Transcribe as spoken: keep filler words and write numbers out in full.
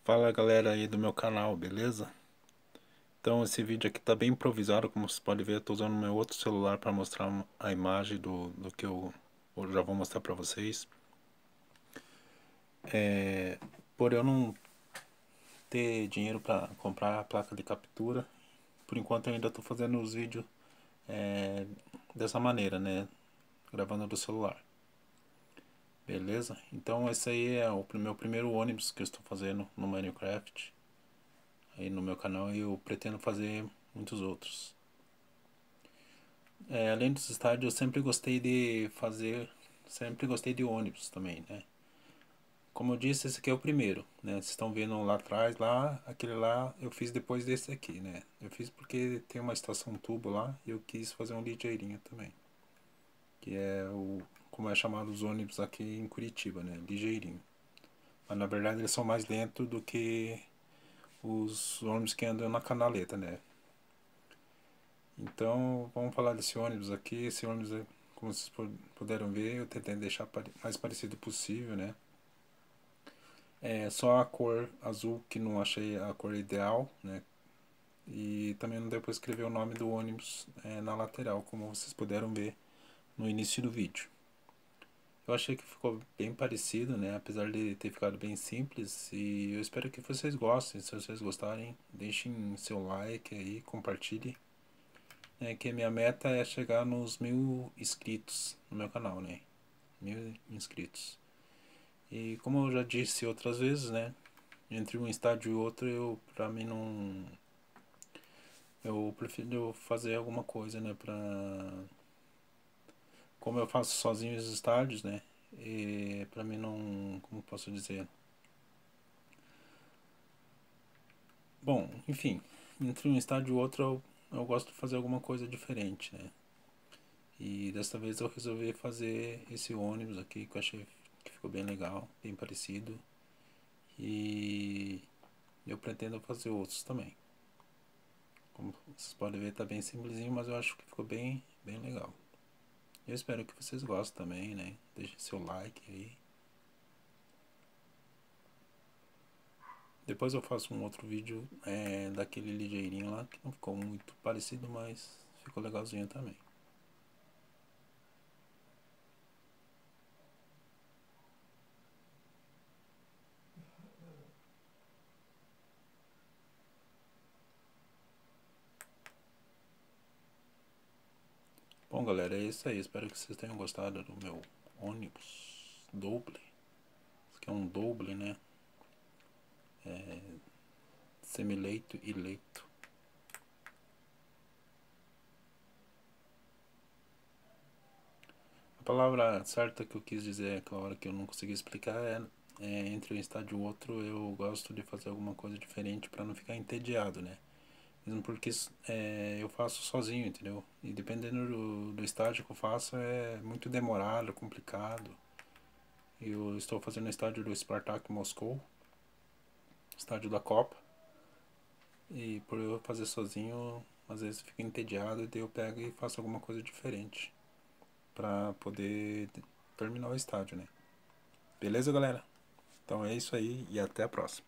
Fala galera aí do meu canal, beleza? Então esse vídeo aqui tá bem improvisado, como vocês podem ver, eu tô usando meu outro celular para mostrar a imagem do, do que eu, eu já vou mostrar para vocês. É, por eu não ter dinheiro para comprar a placa de captura, por enquanto eu ainda tô fazendo os vídeos é, dessa maneira, né? Gravando do celular. Beleza? Então esse aí é o meu primeiro ônibus que eu estou fazendo no Minecraft. Aí no meu canal eu pretendo fazer muitos outros. É, além dos estádios, eu sempre gostei de fazer, sempre gostei de ônibus também, né? Como eu disse, esse aqui é o primeiro, né? Vocês estão vendo lá atrás, lá, aquele lá eu fiz depois desse aqui, né? Eu fiz porque tem uma estação tubo lá e eu quis fazer um ligeirinho também. Que é o, como é chamado os ônibus aqui em Curitiba, né? Ligeirinho. Mas na verdade eles são mais lentos do que os ônibus que andam na canaleta, né? Então, vamos falar desse ônibus aqui. Esse ônibus, como vocês puderam ver, eu tentei deixar mais parecido possível, né? É só a cor azul que não achei a cor ideal, né? E também não deu para escrever o nome do ônibus é, na lateral, como vocês puderam ver no início do vídeo. Eu achei que ficou bem parecido, né? Apesar de ter ficado bem simples. E eu espero que vocês gostem. Se vocês gostarem, deixem seu like aí, compartilhe. É que a minha meta é chegar nos mil inscritos no meu canal, né? Mil inscritos. E como eu já disse outras vezes, né? Entre um estádio e outro, eu, pra mim não... Eu prefiro fazer alguma coisa, né? Pra... Como eu faço sozinho os estádios, né? E pra mim não... Como posso dizer? Bom, enfim. Entre um estádio e outro, eu, eu gosto de fazer alguma coisa diferente, né? E desta vez eu resolvi fazer esse ônibus aqui que eu achei que ficou bem legal, bem parecido. E eu pretendo fazer outros também. Como vocês podem ver, tá bem simplesinho, mas eu acho que ficou bem, bem legal. Eu espero que vocês gostem também, né? Deixe seu like aí. Depois eu faço um outro vídeo é, daquele ligeirinho lá, que não ficou muito parecido, mas ficou legalzinho também. Bom galera, é isso aí. Espero que vocês tenham gostado do meu ônibus doble. Isso aqui é um doble, né? É, semileito e leito. A palavra certa que eu quis dizer aquela hora que eu não consegui explicar é, é entre um estádio e outro eu gosto de fazer alguma coisa diferente para não ficar entediado, né? Mesmo porque é, eu faço sozinho, entendeu? E dependendo do, do estádio que eu faço é muito demorado, complicado. Eu estou fazendo o estádio do Spartak Moscou, estádio da Copa. E por eu fazer sozinho, às vezes fico entediado e daí eu pego e faço alguma coisa diferente pra poder terminar o estádio, né? Beleza, galera? Então é isso aí e até a próxima.